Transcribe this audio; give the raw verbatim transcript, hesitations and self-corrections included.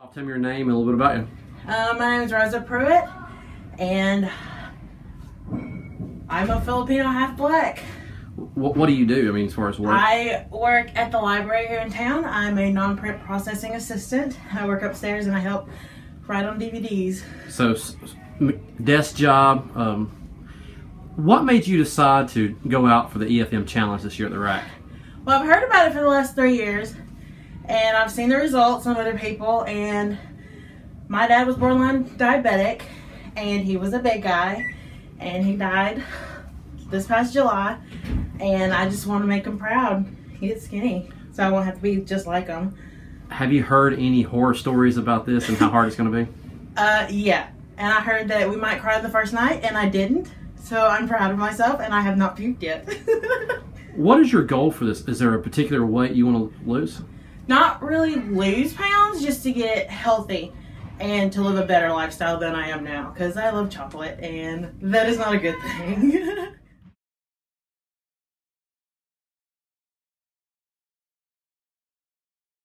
Tell me your name and a little bit about you. Uh, my name is Rosa Pruitt, and I'm a Filipino half black. What, what do you do? I mean, as far as work? I work at the library here in town. I'm a non-print processing assistant. I work upstairs and I help write on D V Ds. So, s- m- desk job. Um, what made you decide to go out for the E F M challenge this year at the rack? Well, I've heard about it for the last three years, and I've seen the results on other people, and my dad was borderline diabetic, and he was a big guy, and he died this past July, and I just want to make him proud. He gets skinny, so I won't have to be just like him. Have you heard any horror stories about this and how hard it's going to be? Uh, yeah, and I heard that we might cry the first night, and I didn't, so I'm proud of myself, and I have not puked yet. What is your goal for this? Is there a particular weight you want to lose? Not really lose pounds, just to get healthy and to live a better lifestyle than I am now, because I love chocolate and that is not a good thing.